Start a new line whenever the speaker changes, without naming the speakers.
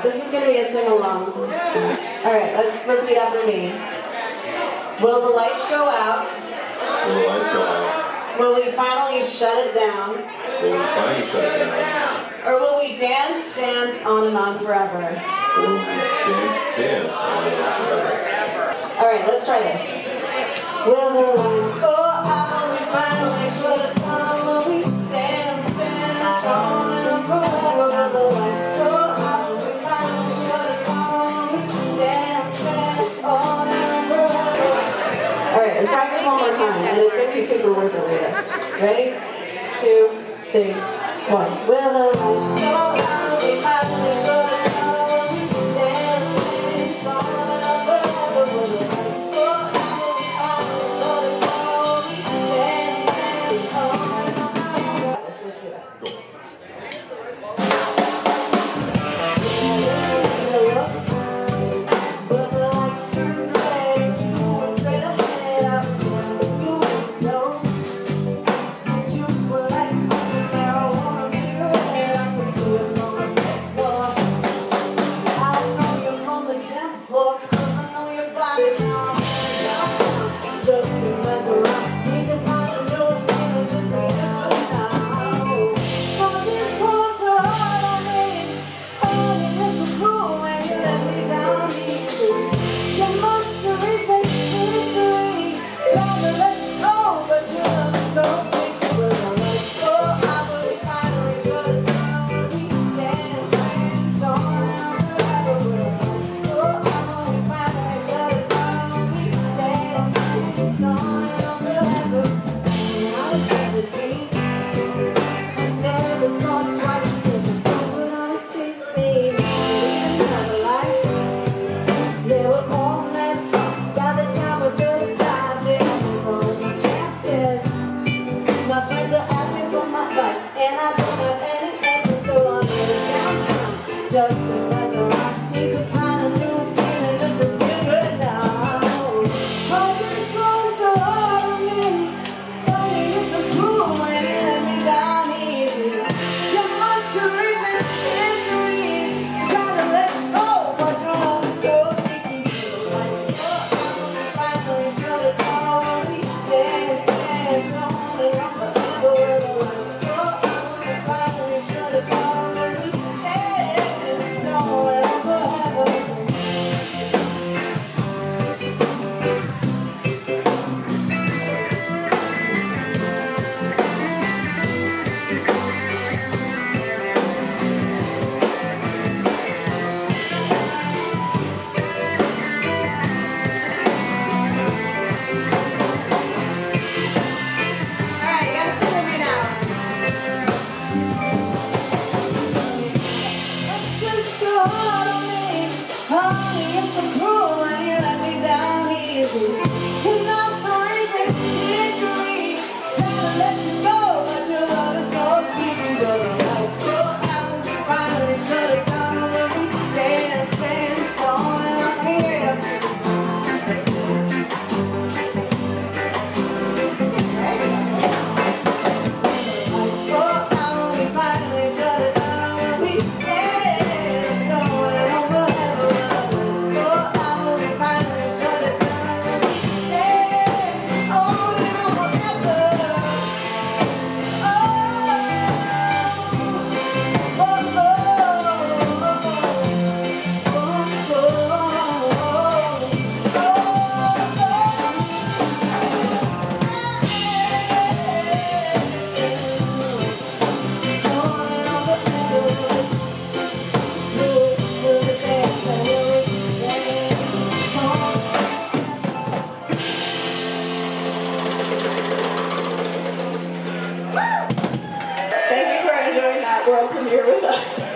This is going to be a sing-along. Alright, let's repeat after me. Will the lights go out?
Will the lights go out?
Will we finally shut it down?
Will we finally shut it down?
Or will we dance, dance on and on forever?
Or will we dance, dance on and on forever?
Alright, let's try this. Will the lights go out? Will we finally shut it down? Will we dance, dance on and on forever? Will the lights go out? Will we finally shut it down? Will we dance, dance on and on forever? Alright, let's practice one more time, and it's going to be super worth it later. Ready? 2, 3, 1. Will the lights go out? Will we finally shut it down? Will we dance, dance on and on forever? Will the lights go out? Will we finally shut it down? Will we dance, dance on and on forever? Let's do that. Will the lights turn red to a straight ahead? I was wondering you would know. Did you like marijuana cigarette? I could see it from the fifth floor. I know you're from the 10th floor, 'cause I know your body now. I'm just to mess around. Need to find a new feeling to see it now. 'Cause this one's so hard on me. Honey, it's so cruel when you let me down easy. You must rethink history. Trying to let you go, but you look so sick. Will the lights go out? Will we finally shut it down? Will we dance, dance on and on forever? Will the lights go out? Will we finally shut it down? Will we dance, dance on and on forever? When I was 17, I never thought twice, because the girls would always chase me. Another life, there were more less songs. By the time we're 35, there was only chances. My friends are asking for my advice, and I don't have any answers, so I'm heading down some. Just to mess around, need to find a new feeling just to feel good now. 'Cause this one's so hard on me. Honey, you're so cruel when you let me down easy. You're much too recent history. Trying to let you go, but your love is so sticky. The lights go out, will we finally shut it down? Will we dance, dance on and on forever? Will the lights go out? Will we finally shut it down? Will we dance on and on forever? Alright, you gotta sing with me now. It's just so hard on me. Honey, it's so cruel when you let me down easy. You're not so easy, history. Trying to let you go, but your love is so sticky. Will the lights go out? Will we finally shut it down? Will we dance, dance on and on forever? Lights go out, will we finally shut it down? Will we dance on and on forever? Lights go out, will we finally shut it down? Will we dance on and on forever? Oh, oh, Thank you for enjoying that world premiere with us.